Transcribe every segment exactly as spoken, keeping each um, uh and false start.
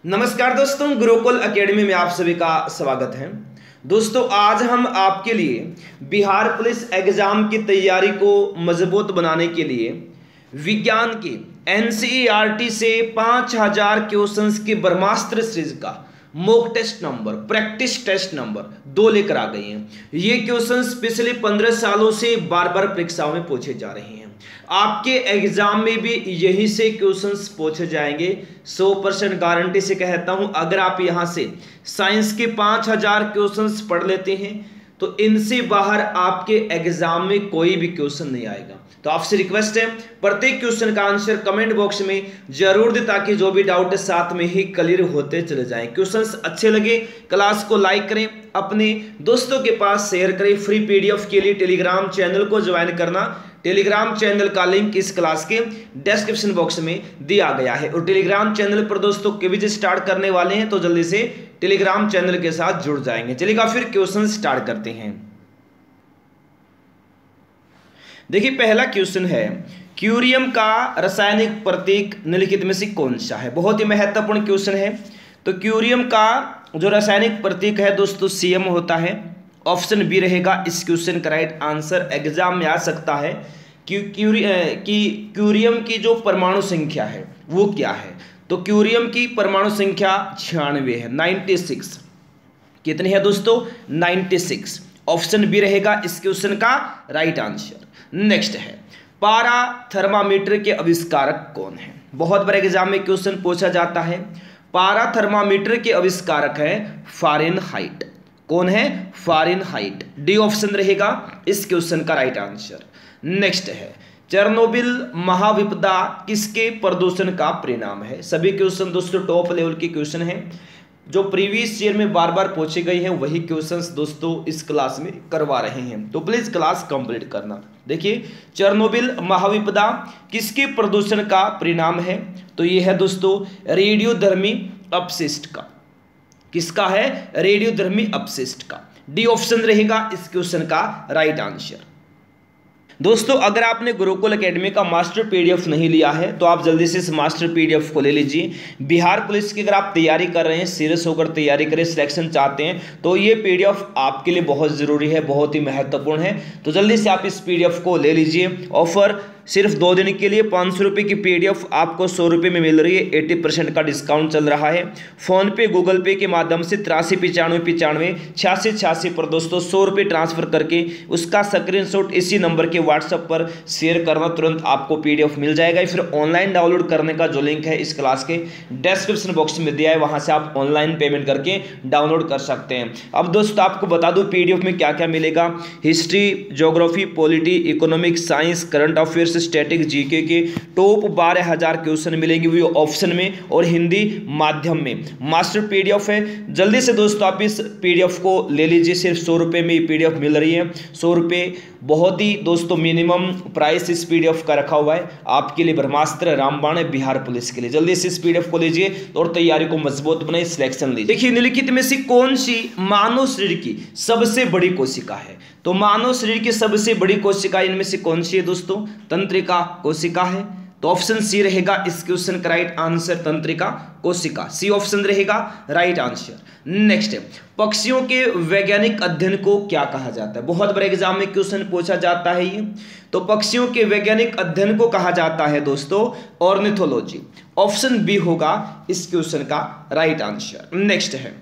नमस्कार दोस्तों, गुरुकुल एकेडमी में आप सभी का स्वागत है। दोस्तों, आज हम आपके लिए बिहार पुलिस एग्जाम की तैयारी को मजबूत बनाने के लिए विज्ञान के एनसीईआरटी से पाँच हजार क्वेश्चंस के ब्रह्मास्त्र सीरीज का mock test number practice test number दो लेकर आ गए हैं। ये क्वेश्चंस पिछले पंद्रह सालों से बार बार परीक्षाओं में पूछे जा रहे हैं। आपके एग्जाम में भी यही से क्वेश्चंस पूछे जाएंगे। सौ परसेंट गारंटी से कहता हूं, अगर आप यहां से साइंस के पाँच हजार क्वेश्चंस पढ़ लेते हैं तो इनसे बाहर आपके एग्जाम में कोई भी क्वेश्चन नहीं आएगा। तो आपसे रिक्वेस्ट है, प्रत्येक क्वेश्चन का आंसर कमेंट बॉक्स में जरूर दें ताकि जो भी डाउट है साथ में ही क्लियर होते चले जाएं। क्वेश्चंस अच्छे लगे क्लास को लाइक करें, अपने दोस्तों के पास शेयर करें। फ्री पीडीएफ के लिए टेलीग्राम चैनल को ज्वाइन करना। टेलीग्राम चैनल का लिंक इस क्लास के डिस्क्रिप्शन बॉक्स में दिया गया है। और टेलीग्राम चैनल पर दोस्तों क्विज स्टार्ट करने वाले हैं, तो जल्दी से टेलीग्राम चैनल के साथ जुड़ जाएंगे। चलिएगा फिर क्वेश्चन स्टार्ट करते हैं। देखिए, पहला क्वेश्चन है, क्यूरियम का रासायनिक प्रतीक निम्नलिखित में से कौन सा है। बहुत ही महत्वपूर्ण क्वेश्चन है। तो क्यूरियम का जो रासायनिक प्रतीक है दोस्तों सीएम होता है। ऑप्शन बी रहेगा इस क्वेश्चन का राइट आंसर। एग्जाम में आ सकता है कि क्यूरी कि क्यूरियम की जो परमाणु संख्या है वो क्या है। तो क्यूरियम की परमाणु संख्या छियानवे है, नाइन्टी सिक्स। कितनी है दोस्तों? Ninety six. ऑप्शन बी रहेगा इस क्वेश्चन का राइट आंसर। नेक्स्ट है, पारा थर्मामीटर के आविष्कारक कौन है। बहुत बार एग्जाम में क्वेश्चन पूछा जाता है। पारा थर्मामीटर के आविष्कारक है फारेनहाइट। कौन है? फारेनहाइट। डी ऑप्शन रहेगा इस क्वेश्चन का राइट आंसर। नेक्स्ट है, चेरनोबिल महाविपदा किसके प्रदूषण का परिणाम है। सभी क्वेश्चन दोस्तों टॉप लेवल के क्वेश्चन हैं, जो प्रीवियस ईयर में बार बार पूछे गए हैं वही क्वेश्चंस दोस्तों इस क्लास में करवा रहे हैं। तो प्लीज क्लास कंप्लीट करना। देखिए, चेरनोबिल महाविपदा किसके प्रदूषण का परिणाम है। तो ये है दोस्तों रेडियोधर्मी अपशिष्ट का। किसका है? रेडियोधर्मी अपशिष्ट का। डी ऑप्शन रहेगा इस क्वेश्चन का राइट आंसर। दोस्तों, अगर आपने गुरुकुल एकेडमी का मास्टर पीडीएफ नहीं लिया है तो आप जल्दी से इस मास्टर पीडीएफ को ले लीजिए। बिहार पुलिस की अगर आप तैयारी कर रहे हैं, सीरियस होकर तैयारी करें, सिलेक्शन चाहते हैं, तो ये पीडीएफ आपके लिए बहुत ज़रूरी है, बहुत ही महत्वपूर्ण है। तो जल्दी से आप इस पीडीएफ को ले लीजिए। ऑफर सिर्फ दो दिन के लिए पाँच सौ रुपये की पीडीएफ आपको सौ रुपये में मिल रही है। अस्सी परसेंट का डिस्काउंट चल रहा है। फोन पे गूगल पे के माध्यम से तिरासी पिचानवे पिचानवे छियासी छियासी पर दोस्तों सौ रुपये ट्रांसफर करके उसका स्क्रीनशॉट इसी नंबर के व्हाट्सएप पर शेयर करना, तुरंत आपको पीडीएफ मिल जाएगा। फिर ऑनलाइन डाउनलोड करने का जो लिंक है इस क्लास के डिस्क्रिप्शन बॉक्स में दिया है, वहाँ से आप ऑनलाइन पेमेंट करके डाउनलोड कर सकते हैं। अब दोस्तों आपको बता दूँ पीडीएफ में क्या क्या मिलेगा। History, geography, polity, economics, science, current affairs, static, GK के टॉप बारह हजार क्वेश्चन मिलेंगे वो ऑप्शन में और हिंदी माध्यम में। मास्टर पीडीएफ है, जल्दी से दोस्तों आप इस पीडीएफ को ले लीजिए। सिर्फ सौ रुपये में पीडीएफ मिल रही है। सौ रुपये बहुत ही दोस्तों मिनिमम प्राइस इस पीडीएफ का रखा हुआ है आपके लिए। ब्रह्मास्त्र रामबाण है बिहार पुलिस के लिए। जल्दी से इस पीडीएफ को लीजिए और तैयारी को मजबूत बनाइए, सिलेक्शन लीजिए। देखिए, निम्नलिखित में से कौन सी मानव शरीर की सबसे बड़ी कोशिका है। तो मानव शरीर की सबसे बड़ी कोशिका इनमें से कौन सी है दोस्तों? तंत्रिका कोशिका है। तो ऑप्शन सी रहेगा इस क्वेश्चन का राइट आंसर, तंत्रिका कोशिका। सी ऑप्शन रहेगा राइट आंसर। नेक्स्ट है, पक्षियों के वैज्ञानिक अध्ययन को क्या कहा जाता है। बहुत बड़े एग्जाम में क्वेश्चन पूछा जाता है ये। तो पक्षियों के वैज्ञानिक अध्ययन को कहा जाता है दोस्तों ऑर्निथोलॉजी। ऑप्शन बी होगा इस क्वेश्चन का राइट आंसर। नेक्स्ट है,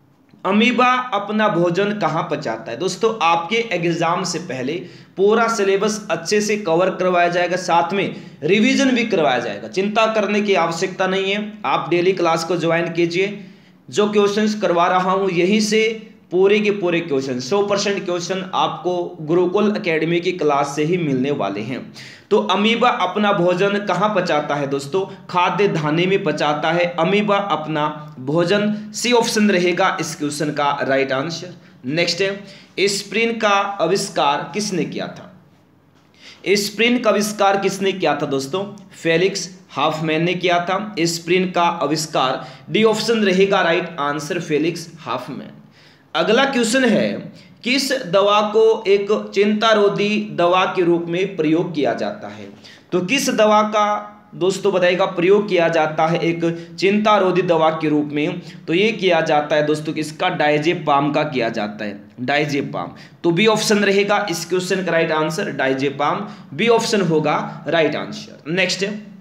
अमीबा अपना भोजन कहाँ पचाता है। दोस्तों आपके एग्जाम से पहले पूरा सिलेबस अच्छे से कवर करवाया जाएगा, साथ में रिवीजन भी करवाया जाएगा। चिंता करने की आवश्यकता नहीं है। आप डेली क्लास को ज्वाइन कीजिए। जो क्वेश्चंस करवा रहा हूँ यहीं से पूरे के पूरे क्वेश्चन, सौ परसेंट क्वेश्चन आपको गुरुकुल एकेडमी की क्लास से ही मिलने वाले हैं। तो अमीबा अपना भोजन कहाँ पचाता है दोस्तों? खाद्य धानी में पचाता है अमीबा अपना भोजन। सी ऑप्शन रहेगा इस क्वेश्चन का राइट आंसर। नेक्स्ट है, एस्पिरिन का आविष्कार किसने किया था। एस्पिरिन का आविष्कार किसने किया था दोस्तों? फेलिक्स हाफमैन ने किया था एस्पिरिन का आविष्कार। डी ऑप्शन रहेगा राइट आंसर, फेलिक्स हाफमैन। अगला क्वेश्चन है, किस दवा को एक चिंतारोधी दवा के रूप में प्रयोग किया जाता है। तो किस दवा का दोस्तों बताइएगा प्रयोग किया जाता है एक चिंता रोधी दवा के रूप में? तो ये किया जाता है दोस्तों किसका, डायजेपाम का किया जाता है, डायजेपाम। तो बी ऑप्शन रहेगा इस क्वेश्चन का right answer, diazepam B option होगा राइट आंसर। नेक्स्ट,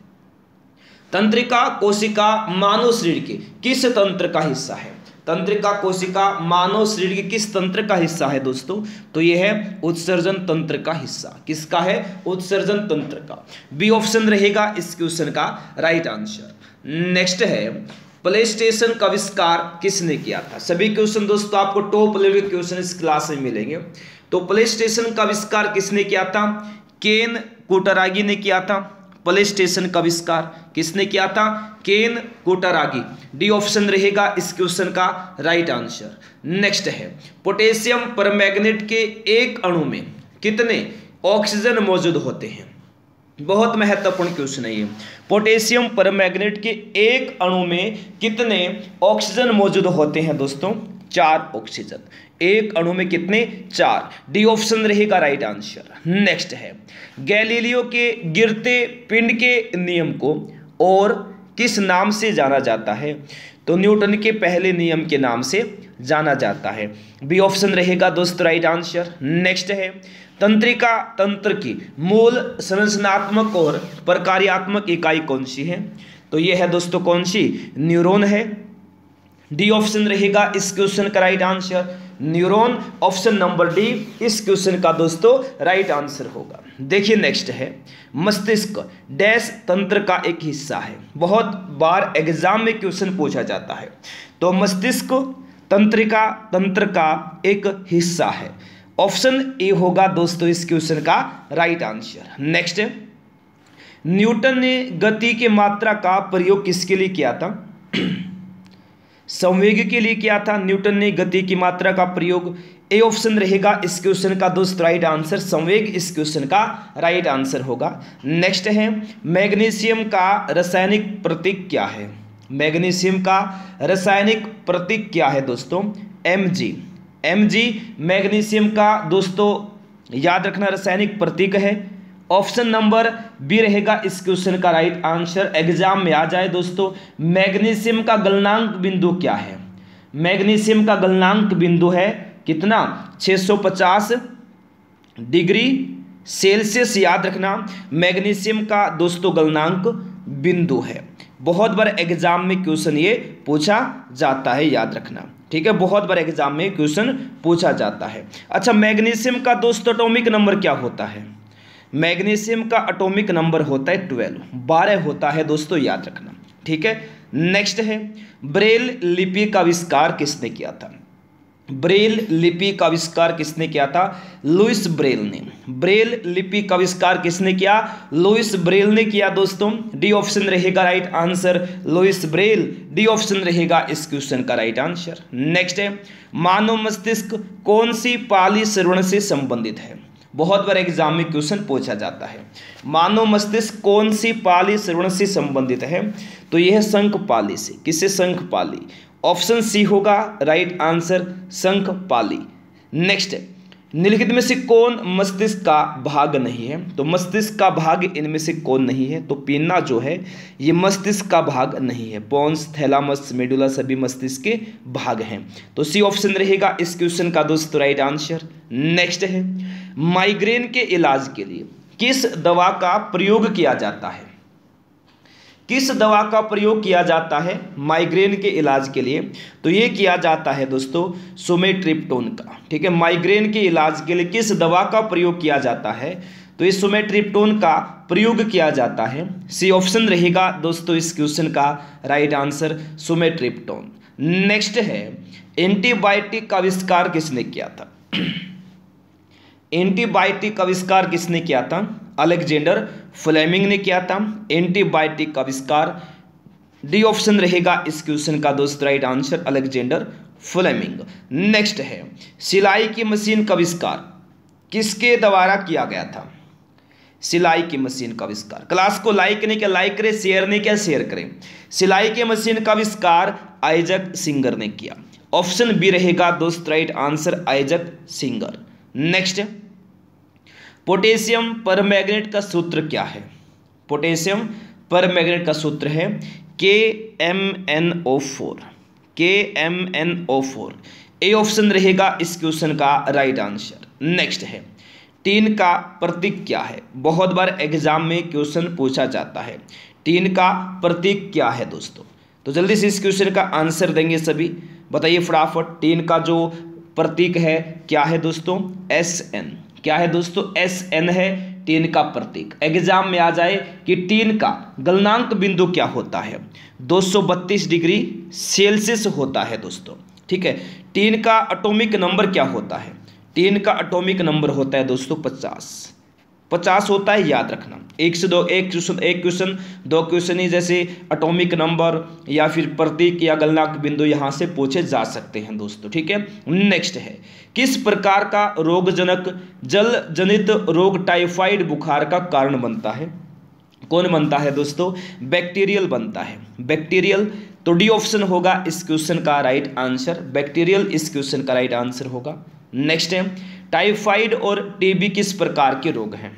तंत्रिका कोशिका मानव शरीर के किस तंत्र का हिस्सा है? तंत्रिका कोशिका मानव शरीर के किस तंत्र का हिस्सा है दोस्तों? तो यह है उत्सर्जन तंत्र का हिस्सा। किसका है? उत्सर्जन तंत्र का। बी ऑप्शन रहेगा इस क्वेश्चन का राइट आंसर। नेक्स्ट है, प्ले स्टेशन का आविष्कार किसने किया था? सभी क्वेश्चन दोस्तों आपको टॉप लेवल के क्वेश्चन इस क्लास में मिलेंगे। तो प्ले स्टेशन का आविष्कार किसने किया था? केन कुटरागी ने किया था। प्ले स्टेशन का आविष्कार किसने किया था? केन कुटरागी। डी ऑप्शन रहेगा इस क्वेश्चन का राइट आंसर। नेक्स्ट है, पोटेशियम परमैंगनेट के एक अणु में कितने ऑक्सीजन मौजूद होते हैं? बहुत महत्वपूर्ण क्वेश्चन है ये। पोटेशियम परमैंगनेट के एक अणु में कितने ऑक्सीजन मौजूद होते हैं दोस्तों? चार ऑक्सीजन। एक अणु में कितने? चार। डी ऑप्शन रहेगा राइट आंसर। नेक्स्ट है, गैलीलियो के गिरते पिंड के नियम को और किस नाम से जाना जाता है? तो न्यूटन के पहले नियम के नाम से जाना जाता है। बी ऑप्शन रहेगा दोस्तों राइट आंसर। नेक्स्ट है, तंत्रिका तंत्र की मूल संरचनात्मक और प्रकार्यात्मक इकाई कौन सी है? तो यह है दोस्तों कौन सी? न्यूरॉन है। डी ऑप्शन रहेगा इस क्वेश्चन का right answer, neuron. Option number D इस क्वेश्चन का दोस्तों राइट आंसर होगा। देखिए नेक्स्ट है, मस्तिष्क डैश तंत्र का एक हिस्सा है। बहुत बार एग्जाम में क्वेश्चन पूछा जाता है। तो मस्तिष्क तंत्रिका तंत्र का एक हिस्सा है। ऑप्शन ए होगा दोस्तों इस क्वेश्चन का राइट आंसर। नेक्स्ट, न्यूटन ने गति की मात्रा का प्रयोग किसके लिए किया था? संवेग के लिए किया था न्यूटन ने गति की मात्रा का प्रयोग। ए ऑप्शन रहेगा इस क्वेश्चन का दोस्त राइट आंसर, संवेग इस क्वेश्चन का राइट आंसर होगा। नेक्स्ट है, मैग्नीशियम का रासायनिक प्रतीक क्या है? मैग्नीशियम का रासायनिक प्रतीक क्या है दोस्तों? M G. M G magnesium का दोस्तों याद रखना रासायनिक प्रतीक है। ऑप्शन नंबर बी रहेगा इस क्वेश्चन का राइट आंसर। एग्जाम में आ जाए दोस्तों, मैग्नीशियम का गलनांक बिंदु क्या है? मैग्नीशियम का गलनांक बिंदु है कितना? छह सौ पचास डिग्री सेल्सियस। याद रखना मैग्नीशियम का दोस्तों गलनांक बिंदु है। बहुत बार एग्जाम में क्वेश्चन ये पूछा जाता है, याद रखना, ठीक है। बहुत बार एग्जाम में क्वेश्चन पूछा जाता है। अच्छा, मैग्नीशियम का दोस्तों एटॉमिक नंबर क्या होता है? मैग्नीशियम का एटॉमिक नंबर होता है ट्वेल्व, बारह होता है दोस्तों, याद रखना, ठीक है। नेक्स्ट है, ब्रेल लिपि का आविष्कार किसने किया था? ब्रेल लिपि का आविष्कार किसने किया था? लुइस ब्रेल ने। ब्रेल लिपि का आविष्कार किसने किया? लुइस ब्रेल ने किया दोस्तों। डी ऑप्शन रहेगा right answer, Louis Braille. D option रहेगा इस क्वेश्चन का राइट आंसर। नेक्स्ट है, मानव मस्तिष्क कौन सी पाली श्रवण से संबंधित है? बहुत बार एग्जाम में क्वेश्चन पूछा जाता है। मानव मस्तिष्क कौन सी पाली श्रवण से संबंधित है? तो यह शंख पाली से। किससे? शंख पाली। ऑप्शन सी होगा राइट आंसर, शंख पाली। नेक्स्ट, निम्नलिखित में से कौन मस्तिष्क का भाग नहीं है? तो मस्तिष्क का भाग इनमें से कौन नहीं है? तो पिन्ना जो है ये मस्तिष्क का भाग नहीं है। पोन्स, थैलामस, मेडुला सभी मस्तिष्क के भाग हैं। तो सी ऑप्शन रहेगा इस क्वेश्चन का दोस्तों राइट आंसर। नेक्स्ट है, माइग्रेन के इलाज के लिए किस दवा का प्रयोग किया जाता है? किस दवा का प्रयोग किया जाता है माइग्रेन के इलाज के लिए? तो ये किया जाता है दोस्तों सुमेट्रिप्टोन का, ठीक है। माइग्रेन के इलाज के लिए किस दवा का प्रयोग किया जाता है? तो इस सुमेट्रिप्टोन का प्रयोग किया जाता है। सी ऑप्शन रहेगा दोस्तों इस क्वेश्चन का राइट आंसर, सुमेट्रिप्टोन। नेक्स्ट है, एंटीबायोटिक का आविष्कार किसने किया था? एंटीबायोटिक का आविष्कार किसने किया था? अलेक्जेंडर फ्लेमिंग ने किया था एंटीबायोटिक का आविष्कार। डी ऑप्शन रहेगा इस क्वेश्चन का दोस्त right answer, Alexander Fleming. Next है, सिलाई की मशीन का आविष्कार किसके द्वारा किया गया था? सिलाई की मशीन का आविष्कार, क्लास को लाइक नहीं किया लाइक करें, शेयर नहीं किया शेयर करें। सिलाई की मशीन का आविष्कार आइजक सिंगर ने किया। ऑप्शन बी रहेगा दोस्त right answer, Isaac Singer. Next, potassium permanganate का सूत्र क्या है? पोटेशियम पर मैग्नेट का सूत्र है K M N O four, K M N O four. A option रहेगा इस क्वेश्चन का राइट आंसर। नेक्स्ट है टीन का प्रतीक क्या है। बहुत बार एग्जाम में क्वेश्चन पूछा जाता है, टीन का प्रतीक क्या है दोस्तों। तो जल्दी से इस क्वेश्चन का आंसर देंगे सभी, बताइए फटाफट। टीन का जो प्रतीक है क्या है दोस्तों, एस एन। क्या है दोस्तों, एस एन है टीन का प्रतीक। एग्जाम में आ जाए कि टीन का गलनांक बिंदु क्या होता है, दो सौ बत्तीस डिग्री सेल्सियस होता है दोस्तों। ठीक है, टीन का एटॉमिक नंबर क्या होता है, टीन का एटॉमिक नंबर होता है दोस्तों पचास, पचास होता है, याद रखना। एक से दो, एक क्वेश्चन एक क्वेश्चन दो क्वेश्चन ही जैसे एटॉमिक नंबर या फिर प्रतीक या गलनांक बिंदु यहाँ से पूछे जा सकते हैं दोस्तों। ठीक है, नेक्स्ट है किस प्रकार का रोगजनक जल जनित रोग टाइफाइड बुखार का कारण बनता है। कौन बनता है दोस्तों, बैक्टीरियल बनता है, बैक्टीरियल। तो डी ऑप्शन होगा इस क्वेश्चन का राइट आंसर, बैक्टीरियल इस क्वेश्चन का राइट आंसर होगा। नेक्स्ट है टाइफाइड और टीबी किस प्रकार के रोग हैं।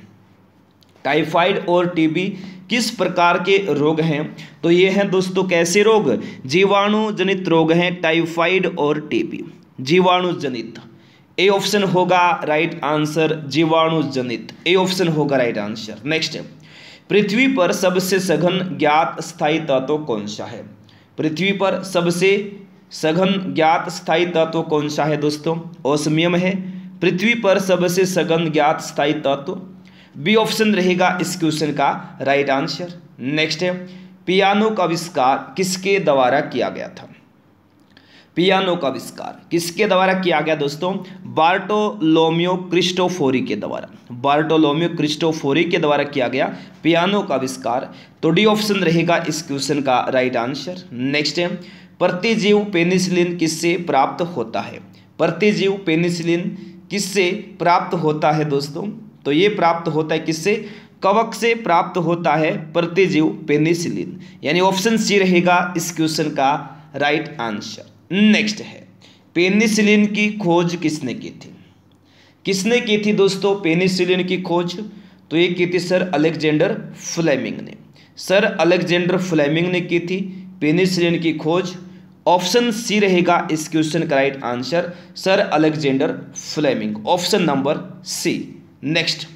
टाइफाइड और टीबी किस प्रकार के रोग हैं, तो ये हैं दोस्तों कैसे रोग, जीवाणु जनित रोग हैं टाइफाइड और टीबी, जीवाणु जनित। ए ऑप्शन होगा राइट आंसर, जीवाणु जनित, ए ऑप्शन होगा राइट आंसर। नेक्स्ट है पृथ्वी पर सबसे सघन ज्ञात स्थायी तत्व कौन सा है। पृथ्वी पर सबसे सघन ज्ञात स्थायी तत्व कौन सा है दोस्तों, ओस्मियम है पृथ्वी पर सबसे सघन ज्ञात स्थायी तत्व। बी ऑप्शन रहेगा इस क्वेश्चन का राइट आंसर। नेक्स्ट है पियानो का आविष्कार किसके द्वारा किया गया था। पियानो का आविष्कार किसके द्वारा किया गया दोस्तों, बार्टोलोमियो क्रिस्टोफोरी के द्वारा, बार्टोलोमियो क्रिस्टोफोरी के द्वारा किया गया पियानो का आविष्कार। तो डी ऑप्शन रहेगा इस क्वेश्चन का राइट आंसर। नेक्स्ट है प्रतिजीव पेनिसिलिन किससे प्राप्त होता है। प्रतिजीव पेनिसिलिन किससे प्राप्त होता है दोस्तों, तो ये प्राप्त होता है किससे, कवक से प्राप्त होता है प्रतिजीव पेनिसिलिन, यानी ऑप्शन सी रहेगा इस क्वेश्चन का राइट आंसर। नेक्स्ट है पेनिसिलिन की खोज किसने की थी। किसने की थी दोस्तों पेनिसिलिन की खोज, तो ये की थी सर अलेक्जेंडर फ्लेमिंग ने, सर अलेक्जेंडर फ्लेमिंग ने की थी पेनिसिलिन की खोज। ऑप्शन सी रहेगा इस क्वेश्चन का right answer, sir Alexander Fleming, option number C. Next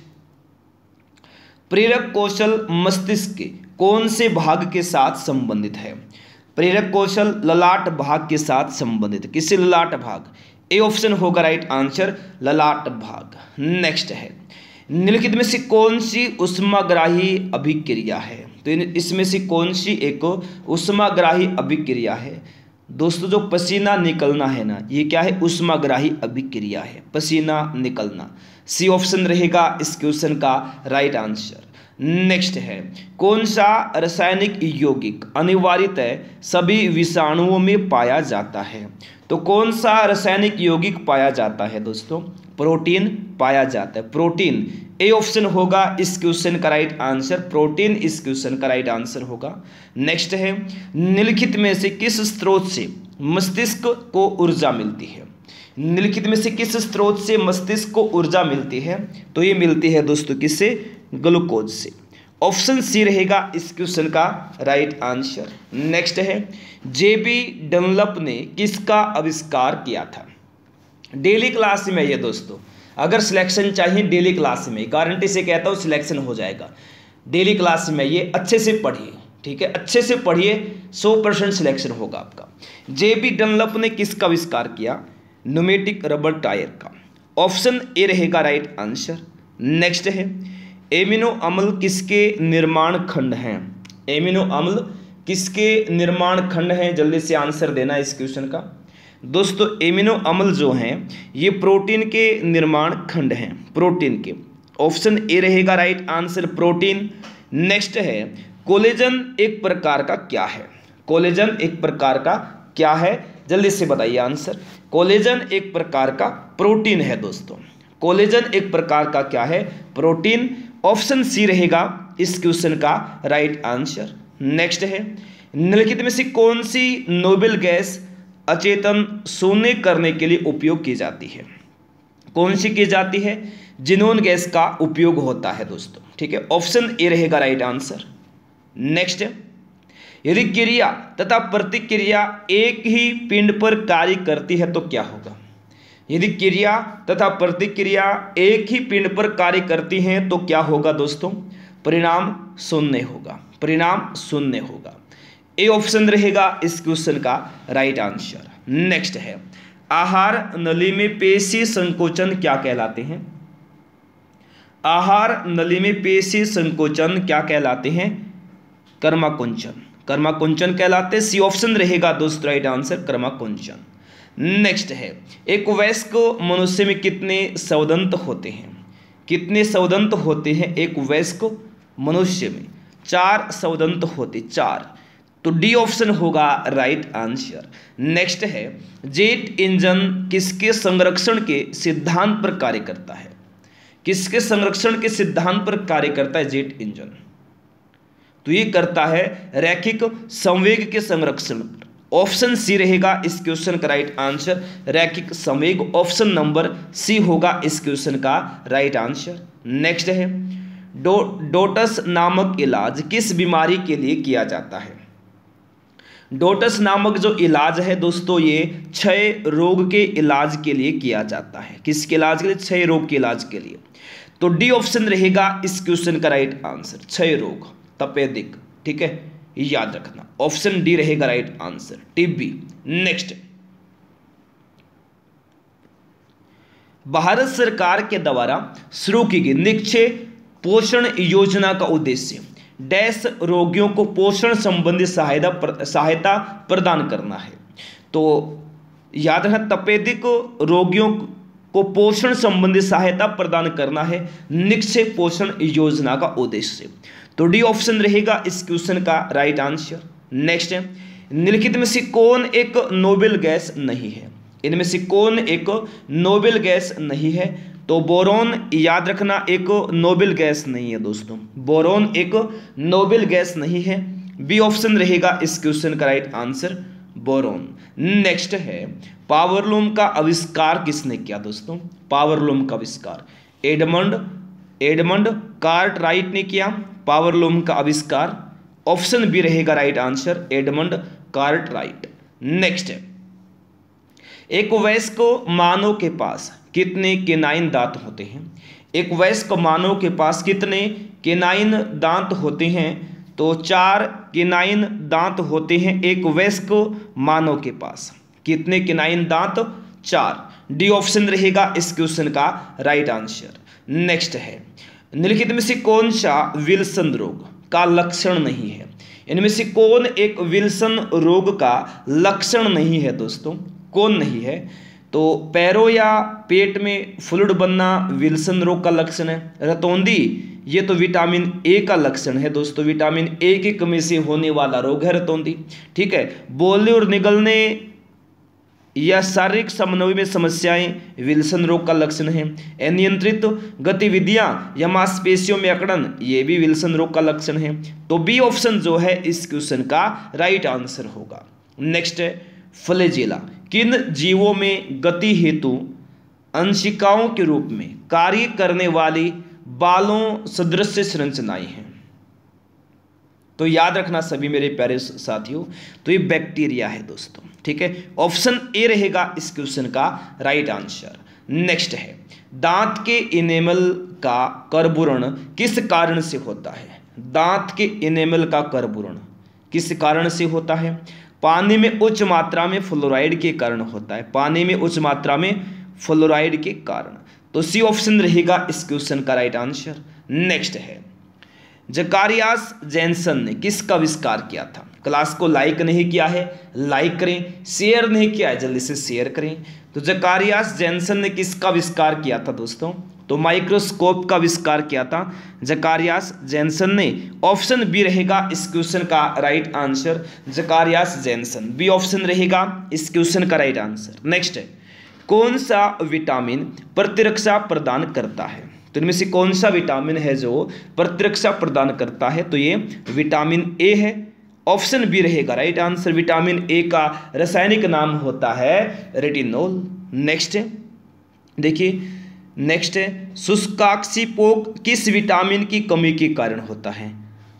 प्रेरक कौशल मस्तिष्क के कौन से भाग के साथ संबंधित है। प्रेरक कौशल ललाट भाग के साथ संबंधित, किससे, ललाट भाग। ए ऑप्शन होगा राइट आंसर, ललाट भाग। नेक्स्ट है निम्नलिखित में से कौन सी उष्माग्राही अभिक्रिया है, तो इसमें से कौन सी एक उष्माग्राही अभिक्रिया है दोस्तों। जो पसीना निकलना है ना, ये क्या है, उष्माग्राही अभिक्रिया है, पसीना निकलना। सी ऑप्शन रहेगा इस क्वेश्चन का राइट आंसर। नेक्स्ट है कौन सा रासायनिक यौगिक अनिवार्यतः सभी विषाणुओं में पाया जाता है। तो कौन सा रासायनिक यौगिक पाया जाता है दोस्तों, प्रोटीन पाया जाता है, प्रोटीन। ए ऑप्शन होगा इस क्वेश्चन का राइट आंसर, प्रोटीन इस क्वेश्चन का राइट आंसर होगा। नेक्स्ट है निम्नलिखित में से किस स्रोत से मस्तिष्क को ऊर्जा मिलती है। निम्नलिखित में से किस स्रोत से मस्तिष्क को ऊर्जा मिलती है, तो ये मिलती है दोस्तों किससे, ग्लूकोज से। ऑप्शन सी रहेगा इस क्वेश्चन का राइट आंसर। नेक्स्ट है जेबी डनलप ने किसका आविष्कार किया था। डेली क्लास में ये दोस्तों, अगर सिलेक्शन चाहिए डेली क्लास में, गारंटी से कहता हूँ सिलेक्शन हो जाएगा। डेली क्लास में ये अच्छे से पढ़िए, ठीक है, अच्छे से पढ़िए, सौ परसेंट सिलेक्शन होगा आपका। जेबी डनलप ने किसका आविष्कार किया, न्यूमेटिक रबर टायर का। ऑप्शन ए रहेगा राइट आंसर। नेक्स्ट है एमिनो अम्ल किसके निर्माण खंड हैं। एमिनो अम्ल किसके निर्माण खंड हैं, जल्दी से आंसर देना इस क्वेश्चन का दोस्तों। एमिनो अम्ल जो हैं ये प्रोटीन के निर्माण खंड हैं, प्रोटीन के। ऑप्शन ए रहेगा राइट आंसर, प्रोटीन। नेक्स्ट है कोलेजन एक प्रकार का क्या है। कोलेजन एक प्रकार का क्या है, जल्दी से बताइए आंसर। कोलेजन एक प्रकार का प्रोटीन है दोस्तों। कोलेजन एक प्रकार का क्या है, प्रोटीन। ऑप्शन सी रहेगा इस क्वेश्चन का राइट आंसर। नेक्स्ट है निम्नलिखित में से कौन सी नोबेल गैस अचेतन शून्य करने के लिए उपयोग की जाती है। कौन सी की जाती है, जिनोन गैस का उपयोग होता है दोस्तों, ठीक है। ऑप्शन ए रहेगा राइट आंसर। नेक्स्ट, यदि क्रिया तथा प्रतिक्रिया एक ही पिंड पर कार्य करती है तो क्या होगा? यदि क्रिया तथा प्रतिक्रिया एक ही पिंड पर कार्य करती हैं तो क्या होगा दोस्तों? परिणाम शून्य होगा, परिणाम शून्य होगा। ए ऑप्शन रहेगा इस क्वेश्चन का राइट आंसर। नेक्स्ट है, आहार नली में पेशी संकोचन क्या कहलाते हैं? आहार नली में पेशी संकोचन क्या कहलाते हैं? कर्माकुंचन, कर्माकुंचन कहलाते। सी ऑप्शन रहेगा दोस्तों राइट आंसर, कर्माकुंचन। नेक्स्ट है, एक वयस्क मनुष्य में कितने स्वदंत होते हैं? कितने स्वदंत होते हैं एक वयस्क मनुष्य में? चार स्वदंत होते, चार। तो डी ऑप्शन होगा राइट आंसर। नेक्स्ट है, जेट इंजन किसके संरक्षण के सिद्धांत पर कार्य करता है? किसके संरक्षण के सिद्धांत पर कार्य करता है जेट इंजन? तो ये करता है रैखिक संवेग के संरक्षण पर। ऑप्शन सी रहेगा इस क्वेश्चन का राइट आंसर, रैखिक संवेग। ऑप्शन नंबर सी होगा इस क्वेश्चन का राइट आंसर। नेक्स्ट है, डो डोटस नामक इलाज किस बीमारी के लिए किया जाता है? डोटस नामक जो इलाज है दोस्तों, ये क्षय रोग के इलाज के लिए किया जाता है। किसके इलाज के लिए? क्षय रोग के इलाज के लिए। तो डी ऑप्शन रहेगा इस क्वेश्चन का राइट आंसर, क्षय रोग, तपेदिक। ठीक है, याद रखना, ऑप्शन डी रहेगा right answer, TB. Next, Bharat सरकार के द्वारा शुरू की गई निक्षय पोषण योजना का उद्देश्य डैश रोगियों को पोषण संबंधी सहायता प्र, सहायता प्रदान करना है। तो याद रखना, तपेदिक रोगियों को पोषण संबंधी सहायता प्रदान करना है निक्षय पोषण योजना का उद्देश्य। तो डी ऑप्शन रहेगा इस क्वेश्चन का राइट आंसर। नेक्स्ट है, निम्नलिखित में से कौन एक नोबेल गैस नहीं है? इनमें से कौन एक नोबेल गैस नहीं है? तो बोरॉन, याद रखना, एक नोबेल गैस नहीं है दोस्तों, बोरॉन एक नोबेल गैस नहीं है। बी ऑप्शन रहेगा इस क्वेश्चन का राइट आंसर, बोरॉन। नेक्स्ट है, पावरलूम का आविष्कार किसने किया दोस्तों? पावरलूम का आविष्कार एडमंड एडमंड कार्टराइट ने किया पावरलूम का आविष्कार। ऑप्शन बी रहेगा right answer, Edmund Cartwright. Next है, एक वयस्क मानव के पास कितने केनाइन दांत होते हैं? एक वयस्क मानव के पास कितने केनाइन दांत होते हैं? तो चार केनाइन दांत होते हैं एक वयस्क मानव के पास। कितने केनाइन दांत? चार। डी ऑप्शन रहेगा इस क्वेश्चन का राइट आंसर। नेक्स्ट है, निम्नलिखित में से कौन सा विल्सन रोग का लक्षण नहीं है? इनमें से कौन एक विल्सन रोग का लक्षण नहीं है दोस्तों? कौन नहीं है? तो पैरों या पेट में फ्लूइड बनना विल्सन रोग का लक्षण है। रतौंधी, ये तो विटामिन ए का लक्षण है दोस्तों, विटामिन ए की कमी से होने वाला रोग है रतौंधी। ठीक है, बोलने और निगलने या शारीरिक समन्वय में समस्याएं विल्सन रोग का लक्षण है। अनियंत्रित गतिविधियां या मांसपेशियों में अकड़न, ये भी विल्सन रोग का लक्षण है। तो बी ऑप्शन जो है इस क्वेश्चन का राइट आंसर होगा। नेक्स्ट है, फ्लैजेला किन जीवों में गति हेतु अंशिकाओं के रूप में कार्य करने वाली बालों सदृश संरचनाएं हैं? तो याद रखना सभी मेरे प्यारे साथियों, तो ये बैक्टीरिया है दोस्तों। ठीक है, ऑप्शन ए रहेगा इस क्वेश्चन का राइट आंसर। नेक्स्ट है, दांत के इनेमल का कर्बुरण किस कारण से होता है? दांत के इनेमल का कर्बुरण किस कारण से होता है? पानी में उच्च मात्रा में फ्लोराइड के कारण होता है। पानी में उच्च मात्रा में फ्लोराइड के कारण। तो सी ऑप्शन रहेगा इस क्वेश्चन का राइट आंसर। नेक्स्ट है, जकारियास जैनसन ने किसका आविष्कार किया था? क्लास को लाइक नहीं किया है, लाइक करें। शेयर नहीं किया है, जल्दी से शेयर करें। तो जकारियास जैनसन ने किसका आविष्कार किया था दोस्तों? तो माइक्रोस्कोप का आविष्कार किया था जकारियास जैनसन ने। ऑप्शन बी रहेगा इस क्वेश्चन का right answer, Zacharias Janssen. B option रहेगा इस क्वेश्चन का राइट आंसर। नेक्स्ट है, कौन सा विटामिन प्रतिरक्षा प्रदान करता है? तो इनमें से कौन सा विटामिन है जो प्रतिरक्षा प्रदान करता है? तो ये विटामिन ए है। ऑप्शन बी रहेगा राइट आंसर। विटामिन ए का रासायनिक नाम होता है रेटिनोल। नेक्स्ट देखिए, नेक्स्ट है, शुष्काक्षिपोक किस विटामिन की कमी के कारण होता है?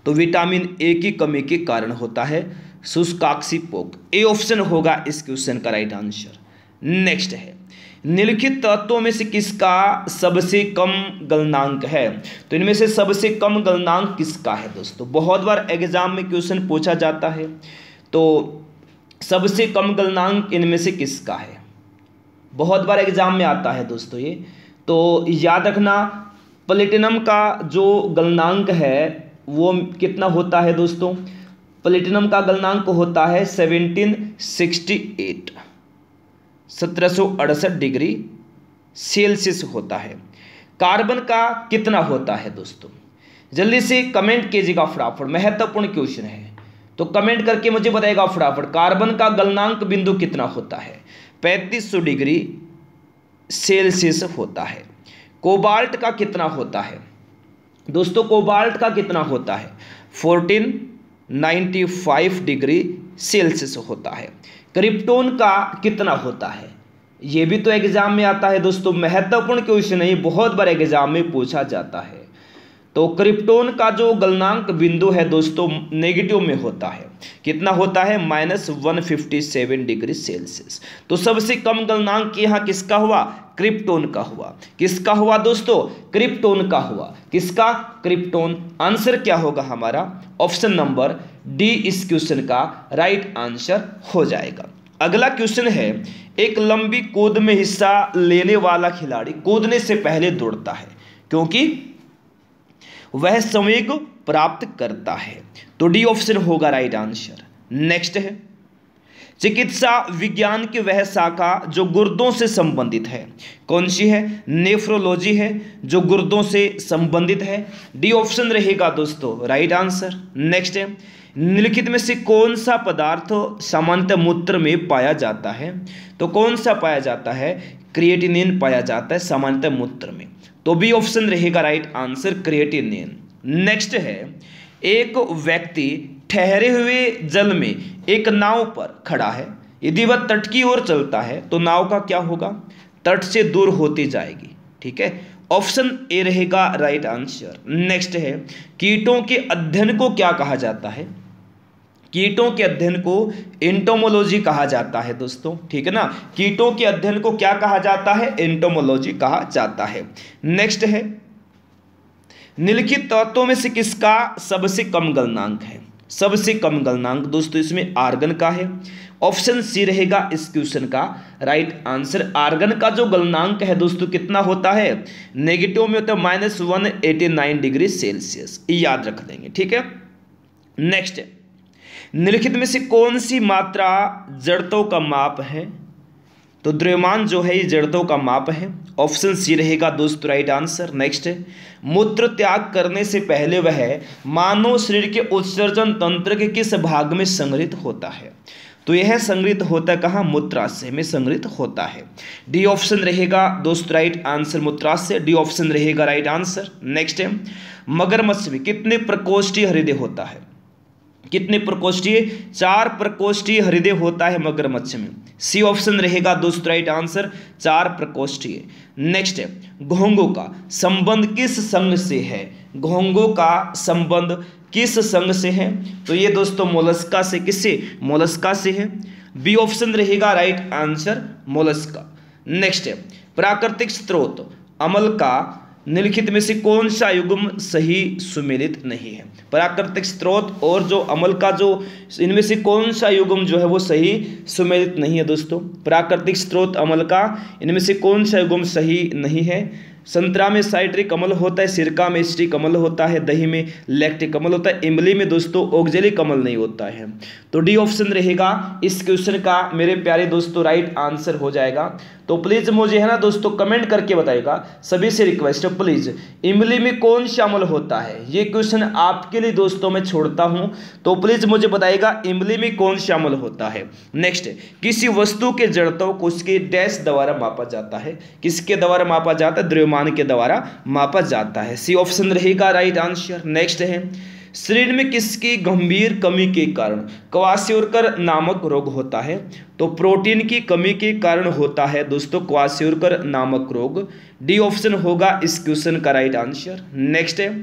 तो विटामिन ए की कमी के कारण होता है शुष्काक्षिपोक। ए ऑप्शन होगा इस क्वेश्चन का राइट आंसर। नेक्स्ट है, निम्नलिखित तत्वों में से किसका सबसे कम गलनांक है? तो इनमें से सबसे कम गलनांक किसका है दोस्तों? बहुत बार एग्जाम में क्वेश्चन पूछा जाता है, तो सबसे कम गलनांक इनमें से किसका है? बहुत बार एग्जाम में आता है दोस्तों ये, तो याद रखना प्लेटिनम का जो गलनांक है वो कितना होता है दोस्तों? प्लेटिनम का गलनांक होता है सेवनटीन सिक्सटी एट, सत्रह सौ अड़सठ डिग्री सेल्सियस होता है। कार्बन का कितना होता है दोस्तों? जल्दी से कमेंट कीजिएगा फटाफट, महत्वपूर्ण क्वेश्चन है, तो कमेंट करके मुझे बताएगा फटाफट, कार्बन का गलनांक बिंदु कितना होता है? पैंतीस सौ डिग्री सेल्सियस होता है। कोबाल्ट का कितना होता है दोस्तों? कोबाल्ट का कितना होता है? Fourteen ninety five degree Celsius होता है। क्रिप्टोन का कितना होता है? ये भी तो एग्जाम में आता है दोस्तों, महत्वपूर्ण क्वेश्चन है, ये बहुत बार एग्जाम में पूछा जाता है। तो क्रिप्टोन का जो गलनांक बिंदु है दोस्तों नेगेटिव में होता है, कितना होता है? Minus one fifty seven degree Celsius. तो सबसे कम गलनांक यहाँ किसका हुआ? क्रिप्टोन का हुआ। किसका हुआ दोस्तों? क्रिप्टोन का हुआ। किसका? क्रिप्टोन। आंसर क्या होगा हमारा? ऑप्शन नंबर डी इस क्वेश्चन का राइट आंसर हो जाएगा। अगला क्वेश्चन है, एक लंबी कूद में हिस्सा लेने वाला खिलाड़ी कूदने से पहले दौड़ता है क्योंकि वह संवेग प्राप्त करता है, तो डी ऑप्शन होगा राइट आंसर। नेक्स्ट है, चिकित्सा विज्ञान की वह शाखा जो गुर्दों से संबंधित है, कौन सी है? नेफ्रोलॉजी है, जो गुर्दों से संबंधित है। डी ऑप्शन रहेगा दोस्तों राइट आंसर। नेक्स्ट है, निम्नलिखित में से कौन सा पदार्थ सामान्यतः मूत्र में पाया जाता है? तो कौन सा पाया जाता है? क्रिएटिनिन पाया जाता है सामान्यतः मूत्र में, तो बी ऑप्शन रहेगा राइट आंसर, क्रिएटिनिन। नेक्स्ट है, एक व्यक्ति ठहरे हुए जल में एक नाव पर खड़ा है, यदि वह तट की ओर चलता है तो नाव का क्या होगा? तट से दूर होती जाएगी। ठीक है, ऑप्शन ए रहेगा राइट आंसर। नेक्स्ट है, कीटों के अध्ययन को क्या कहा जाता है? कीटों के अध्ययन को एंटोमोलॉजी कहा जाता है दोस्तों। ठीक है ना, कीटों के अध्ययन को क्या कहा जाता है? एंटोमोलॉजी कहा जाता है। नेक्स्ट है, निम्नलिखित तत्वों में से किसका सबसे कम गलनांक है? सबसे कम गलनांक दोस्तों इसमें आर्गन का है। ऑप्शन सी रहेगा इस क्वेश्चन का राइट आंसर। आर्गन का जो गलनांक है दोस्तों कितना होता है? नेगेटिव में होता है minus one eighty nine degree Celsius, याद रख देंगे। ठीक है, नेक्स्ट है, निम्नलिखित में से कौन सी मात्रा जड़त्व का माप है? तो द्रव्यमान जो है ये जड़त्व का माप है। ऑप्शन सी रहेगा दोस्तों राइट आंसर। नेक्स्ट है, मूत्र त्याग करने से पहले वह मानव शरीर के उत्सर्जन तंत्र के किस भाग में संग्रहित होता है? तो यह संग्रहित होता है कहाँ? मूत्राशय में संग्रहित होता है। डी ऑप्शन रहेगा दोस्तों राइट आंसर, मूत्राशय। डी ऑप्शन रहेगा राइट आंसर। नेक्स्ट है, मगरमच्छ में कितने प्रकोष्ठीय हृदय होता है? कितने प्रकोष्ठीय? चार प्रकोष्ठीय हृदय होता है मगरमच्छ में। सी ऑप्शन रहेगा दोस्तों राइट आंसर, चार प्रकोष्ठीय। नेक्स्ट है, घोंघों का संबंध किस संघ से है? घोंघों का संबंध किस संघ से है? तो ये दोस्तों मोलस्का से। किससे? मोलस्का से है। बी ऑप्शन रहेगा राइट आंसर, मोलस्का। नेक्स्ट है, प्राकृतिक स्रोत अम्ल का निम्नलिखित में से कौन सा युग्म सही सुमेलित नहीं है? प्राकृतिक स्रोत और जो अम्ल का जो इनमें से कौन सा युग्म जो है वो सही सुमेलित नहीं है दोस्तों? प्राकृतिक स्रोत अम्ल का इनमें से कौन सा युग्म सही नहीं है? संतरा में साइट्रिक अम्ल होता है, सिरका में स्टिक अम्ल होता है, दही में लैक्टिक अम्ल होता है, इमली में दोस्तों ऑक्जेलिक अम्ल नहीं होता है। तो डी ऑप्शन रहेगा इस क्वेश्चन का मेरे प्यारे दोस्तों राइट आंसर हो जाएगा। तो प्लीज मुझे है ना दोस्तों कमेंट करके बताइएगा, सभी से रिक्वेस्ट है प्लीज इमली में कौन शामिल होता है? ये क्वेश्चन आपके लिए दोस्तों मैं छोड़ता हूं, तो प्लीज मुझे बताइएगा इमली में कौन शामिल होता है। नेक्स्ट, किसी वस्तु के जड़त्व को उसके डैश द्वारा मापा जाता है? किसके द्वारा मापा जाता है? द्रव्यमान के द्वारा मापा जाता है। सी ऑप्शन रहेगा राइट आंसर। नेक्स्ट है, शरीर में किसकी गंभीर कमी के कारण क्वासियोरकर नामक रोग होता है? तो प्रोटीन की कमी के कारण होता है दोस्तों क्वासियोरकर नामक रोग। डी ऑप्शन होगा इस क्वेश्चन का राइट आंसर। नेक्स्ट है,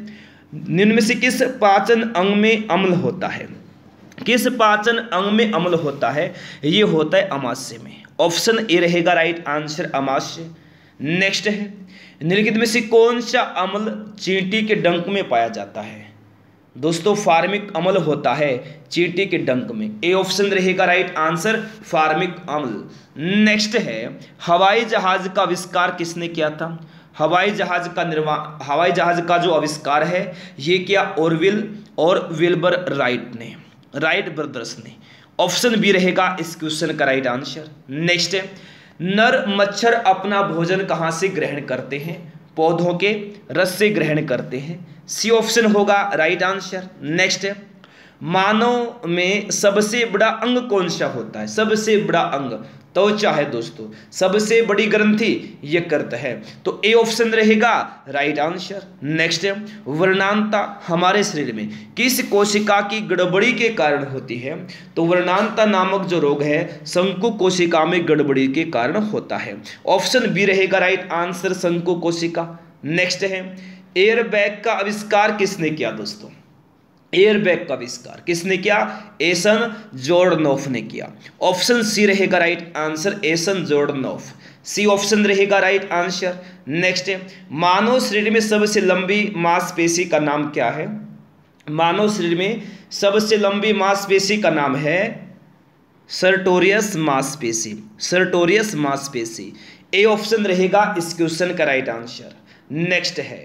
निम्न में से किस पाचन अंग में अम्ल होता है? किस पाचन अंग में अम्ल होता है? ये होता है अमाशय में। ऑप्शन ए रहेगा राइट आंसर, अमाशय। नेक्स्ट है, निम्नलिखित में से कौन सा अम्ल चींटी के डंक में पाया जाता है? दोस्तों फार्मिक अम्ल होता है चींटी के डंक में। ए ऑप्शन रहेगा राइट आंसर, फार्मिक अम्ल। नेक्स्ट है, हवाई जहाज का आविष्कार किसने किया था? हवाई जहाज का निर्माण हवाई जहाज का जो आविष्कार है ये किया ऑरविल और विल्बर राइट ने, राइट ब्रदर्स ने। ऑप्शन बी रहेगा इस क्वेश्चन का राइट आंसर। नेक्स्ट है, नर मच्छर अपना भोजन कहाँ से ग्रहण करते हैं? पौधों के रस से ग्रहण करते हैं। सी ऑप्शन होगा राइट आंसर। नेक्स्ट है, मानव में सबसे बड़ा अंग कौन सा होता है? सबसे बड़ा अंग त्वचा है दोस्तों। सबसे बड़ी ग्रंथि यकृत है, तो ए ऑप्शन रहेगा राइट आंसर। नेक्स्ट है, वर्णांता हमारे शरीर में किस कोशिका की गड़बड़ी के कारण होती है? तो वर्णांता नामक जो रोग है शंकु कोशिका में गड़बड़ी के कारण होता है। ऑप्शन बी रहेगा राइट आंसर, शंकु कोशिका। नेक्स्ट है, एयरबैग का आविष्कार किसने किया दोस्तों? एयरबैग का आविष्कार किसने किया? एसन जोर्डनॉफ ने किया। ऑप्शन सी रहेगा राइट आंसर, एसन जोर्डनॉफ। सी ऑप्शन रहेगा राइट आंसर। नेक्स्ट है, मानव शरीर में सबसे लंबी मांसपेशी का नाम क्या है? मानव शरीर में सबसे लंबी मांसपेशी का नाम है सर्टोरियस मांसपेशी, सर्टोरियस मांसपेशी। ए ऑप्शन रहेगा इस क्वेश्चन का राइट आंसर। नेक्स्ट है,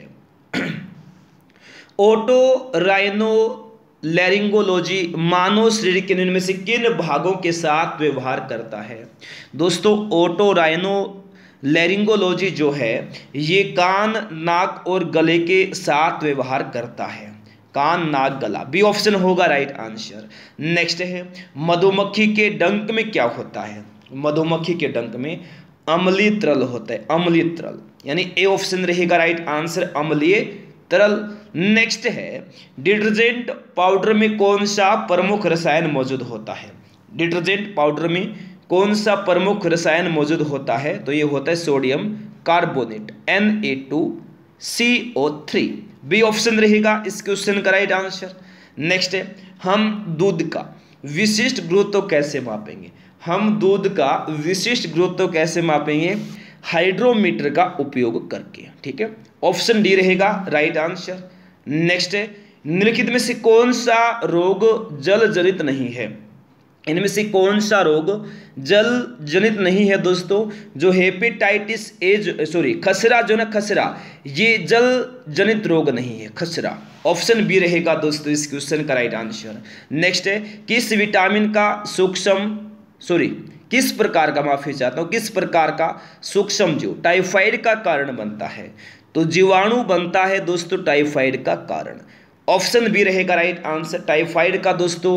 ओटो राइनो लैरिंगोलॉजी मानव शरीर के निम्न में से किन भागों के साथ व्यवहार करता है? दोस्तों ओटो राइनो लैरिंगोलॉजी जो है ये कान, नाक और गले के साथ व्यवहार करता है। कान, नाक, गला। बी ऑप्शन होगा राइट आंसर। नेक्स्ट है, मधुमक्खी के डंक में क्या होता है? मधुमक्खी के डंक में अम्लीय तरल होता है, अम्लीय तरल, यानी ए ऑप्शन रहेगा राइट आंसर, अम्लीय तरल। नेक्स्ट है, डिटर्जेंट पाउडर में कौन सा प्रमुख रसायन मौजूद होता है? डिटर्जेंट पाउडर में कौन सा प्रमुख रसायन मौजूद होता है? तो ये होता है sodium carbonate, N A two C O three. B option रहेगा इस क्वेश्चन का राइट आंसर। नेक्स्ट है, हम दूध का विशिष्ट गुरुत्व कैसे मापेंगे? हम दूध का विशिष्ट गुरुत्व कैसे मापेंगे? हाइड्रोमीटर का उपयोग करके। ठीक है, ऑप्शन डी रहेगा राइट आंसर। नेक्स्ट है, निम्नलिखित में से कौन सा रोग जल जनित नहीं है? इनमें से कौन सा रोग जल जनित नहीं है दोस्तों? जो हेपेटाइटिस ए सॉरी खसरा जो ना खसरा, ये जल जनित रोग नहीं है, खसरा। ऑप्शन बी रहेगा दोस्तों इस क्वेश्चन का राइट आंसर। नेक्स्ट है, किस विटामिन का सूक्ष्म सॉरी किस प्रकार का माफी चाहता हूँ किस प्रकार का सूक्ष्म जीव टाइफाइड का कारण बनता है? तो जीवाणु बनता है दोस्तों टाइफाइड का कारण। ऑप्शन बी रहेगा राइट आंसर। टाइफाइड का दोस्तों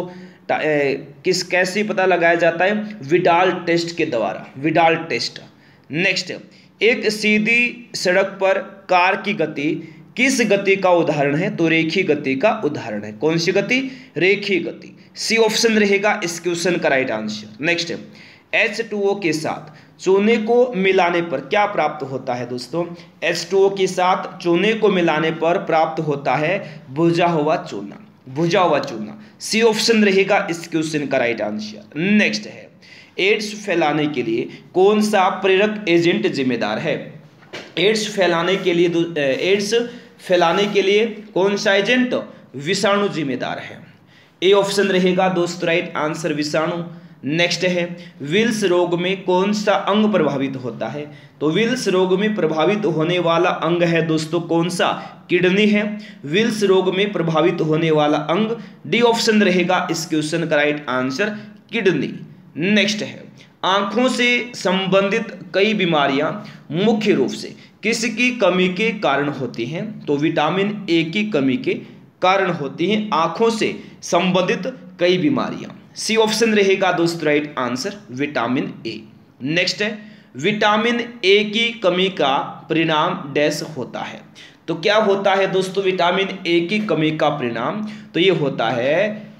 किस कैसे पता लगाया जाता है? विडाल टेस्ट के द्वारा, विडाल टेस्ट। नेक्स्ट, एक सीधी सड़क पर कार की गति किस गति का उदाहरण है? तो रेखीय गति का उदाहरण है। कौन सी गति? रेखीय गति। सी ऑप्शन रहेगा इस क्वेश्चन का right answer. Next, H two O के साथ चूने को मिलाने पर क्या प्राप्त होता है दोस्तों? एच टू ओ के साथ चूने को मिलाने पर प्राप्त होता है भुजा हुआ चूना, भुजा हुआ चूना। सी ऑप्शन रहेगा इस क्वेश्चन का राइट आंसर। नेक्स्ट है, एड्स फैलाने के लिए कौन सा प्रेरक एजेंट जिम्मेदार है? एड्स फैलाने के लिए एड्स फैलाने के लिए कौन सा एजेंट? विषाणु जिम्मेदार है। ए ऑप्शन रहेगा दोस्तों राइट आंसर, विषाणु। नेक्स्ट है, विल्स रोग में कौन सा अंग प्रभावित होता है? तो विल्स रोग में प्रभावित होने वाला अंग है दोस्तों कौन सा? किडनी है। विल्स रोग में प्रभावित होने वाला अंग डी ऑप्शन रहेगा इस क्वेश्चन का राइट आंसर, किडनी। नेक्स्ट है, आंखों से संबंधित कई बीमारियां मुख्य रूप से किसकी कमी के कारण होती हैं? तो विटामिन ए की कमी के कारण होती हैं आंखों से संबंधित कई बीमारियां। सी ऑप्शन रहेगा दोस्तों right answer, vitamin A. Next है, विटामिन ए की कमी का परिणाम डैश होता है? तो क्या होता है दोस्तों विटामिन ए की कमी का परिणाम? तो ये होता है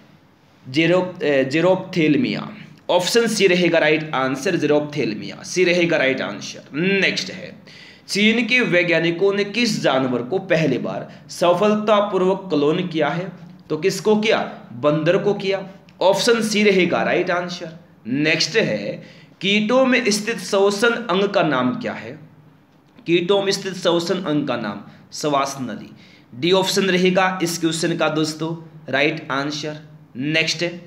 जेरो जेरोप्थेल्मिया। ऑप्शन सी रहेगा राइट आंसर, जेरोप्थेल्मिया। सी रहेगा राइट आंसर। नेक्स्ट है, चीन के वैज्ञानिकों ने किस जानवर को पहली बार सफलतापूर्वक क्लोन किया है? तो किसको किया? बंदर को किया। ऑप्शन सी रहेगा राइट आंसर। नेक्स्ट है, कीटों में स्थित श्वसन अंग का नाम क्या है? कीटों में स्थित श्वसन अंग का नाम श्वास नली। डी ऑप्शन रहेगा इस क्वेश्चन का दोस्तों राइट आंसर। नेक्स्ट है,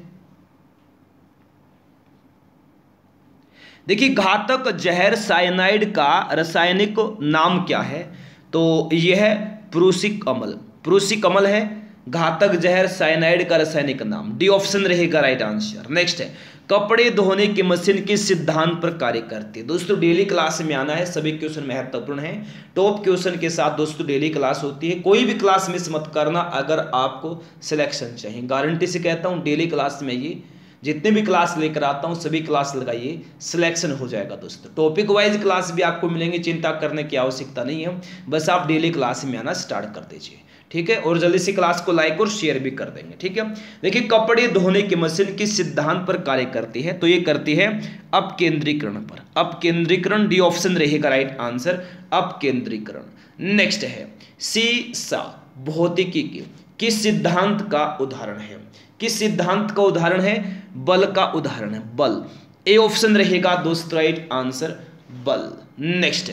देखिए घातक जहर साइनाइड का रासायनिक नाम क्या है? तो यह है प्रूसिक अम्ल। प्रूसिक अम्ल है घातक जहर साइनाइड का रासायनिक नाम। डी ऑप्शन रहेगा राइट आंसर। नेक्स्ट है, कपड़े धोने की मशीन किस सिद्धांत पर कार्य करती है? दोस्तों डेली क्लास में आना है, सभी क्वेश्चन महत्वपूर्ण है। टॉप क्वेश्चन के साथ दोस्तों डेली क्लास होती है, कोई भी क्लास मिस मत करना अगर आपको सिलेक्शन चाहिए। गारंटी से कहता हूँ डेली क्लास में ये जितने भी क्लास लेकर आता हूँ सभी क्लास लगाइए, सिलेक्शन हो जाएगा दोस्तों। टॉपिक वाइज क्लास भी आपको मिलेंगे, चिंता करने की आवश्यकता नहीं है, बस आप डेली क्लास में आना स्टार्ट कर दीजिए, ठीक है। और जल्दी से क्लास को लाइक और शेयर भी कर देंगे, ठीक है। देखिए कपड़े धोने की मशीन किस सिद्धांत पर कार्य करती है? तो ये करती है अपकेंद्रीकरण पर। अपकेंद्रीकरण डी ऑप्शन रहेगा राइट आंसर, अपकेंद्रीकरण। नेक्स्ट है, सीसा भौतिकी के किस सिद्धांत का उदाहरण है? किस सिद्धांत का उदाहरण है? बल का उदाहरण है, बल। ए ऑप्शन रहेगा दोस्तों राइट आंसर, बल। नेक्स्ट है,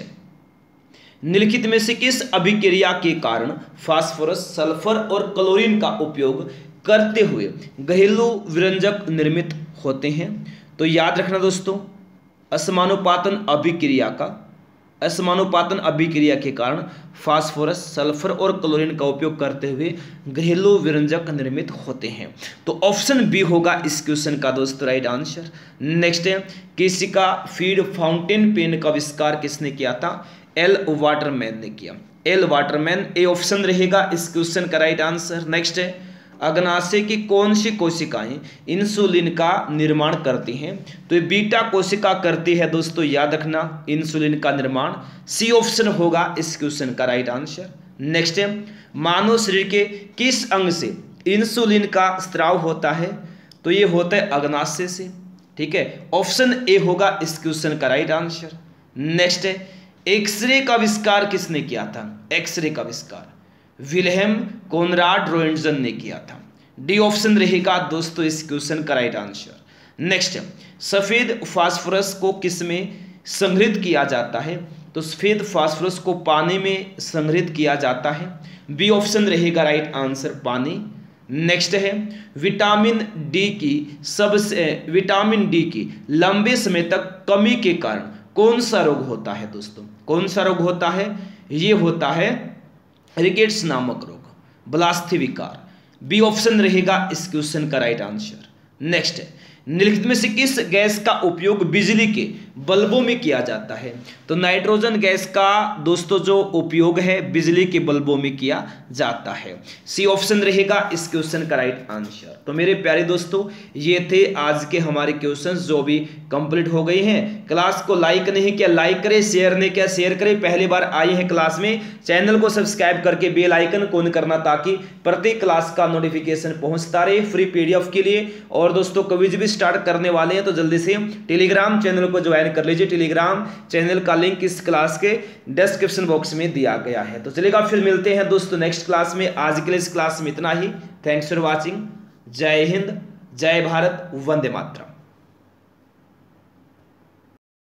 निम्नलिखित में से किस अभिक्रिया के कारण फास्फोरस, सल्फर और क्लोरीन का उपयोग करते हुए घरेलू विरंजक निर्मित होते हैं? तो याद रखना दोस्तों, असमानुपातन अभिक्रिया का असमानुपातन अभिक्रिया के कारण फास्फोरस, सल्फर और क्लोरीन का उपयोग करते हुए घरेलू विरंजक निर्मित होते हैं। तो ऑप्शन बी होगा इस क्वेश्चन का दोस्तों राइट आंसर। नेक्स्ट है, किसी का फीड फाउंटेन पेन का आविष्कार किसने किया था? एल वाटरमैन ने किया, एल वाटरमैन। ए ऑप्शन रहेगा इस क्वेश्चन का राइट आंसर। नेक्स्ट है, अग्नाशय की कौन सी कोशिकाएं इंसुलिन का निर्माण करती हैं? तो ये बीटा कोशिका करती है दोस्तों, याद रखना इंसुलिन का निर्माण। सी ऑप्शन होगा इस क्वेश्चन का राइट आंसर। नेक्स्ट है, मानव शरीर के किस अंग से इंसुलिन का स्राव होता है? तो ये होता है अग्नाशय से, ठीक है। ऑप्शन ए होगा इस क्वेश्चन का राइट आंसर। नेक्स्ट है, एक्सरे का आविष्कार किसने किया था? एक्सरे का आविष्कार विल्हेम कोनराड रोएंटजन ने किया था। डी ऑप्शन रहेगा दोस्तों इस क्वेश्चन का राइट आंसर। नेक्स्ट है, सफेद फास्फोरस को किस में संग्रहित किया जाता है? तो सफेद फास्फोरस को पानी में संग्रहित किया जाता है। बी ऑप्शन रहेगा राइट आंसर, पानी। नेक्स्ट है, विटामिन डी की सबसे विटामिन डी की लंबे समय तक कमी के कारण कौन सा रोग होता है दोस्तों? कौन सा रोग होता है? ये होता है रिकेट्स नामक रोग, ब्लास्थी विकार। बी ऑप्शन रहेगा इस क्वेश्चन का राइट आंसर। नेक्स्ट है, निम्नलिखित में से किस गैस का उपयोग बिजली के बल्बों में किया जाता है? तो नाइट्रोजन गैस का दोस्तों जो उपयोग है बिजली के बल्बों में किया जाता है। सी ऑप्शन रहेगा इस क्वेश्चन का राइट आंसर। तो मेरे प्यारे दोस्तों ये थे आज के हमारे क्वेश्चंस जो भी कंप्लीट हो गए हैं। क्लास को लाइक नहीं किया लाइक करें, शेयर नहीं किया शेयर करें। पहली बार आए हैं क्लास में, चैनल को सब्सक्राइब करके बेल आइकन ऑन करना ताकि प्रत्येक क्लास का नोटिफिकेशन पहुंचता रहे फ्री पीडीएफ के लिए। और दोस्तों क्विज भी स्टार्ट करने वाले हैं तो जल्दी से टेलीग्राम चैनल को ज्वाइन कर लीजिए। टेलीग्राम चैनल का लिंक इस क्लास के डिस्क्रिप्शन बॉक्स में दिया गया है। तो चलिएगा फिर मिलते हैं दोस्तों नेक्स्ट क्लास में। आज के लिए इस क्लास में इतना ही। Thanks for watching. जय हिंद, जय भारत, वंदे मातरम।